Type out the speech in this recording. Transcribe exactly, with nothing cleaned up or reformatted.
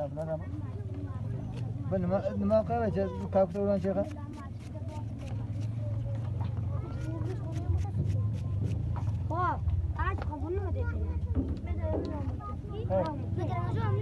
Abla ben nima nima qilacağız bu kapta olan şeyga? Hop, aç kabını mı dedin? Ben de öyle olmadı.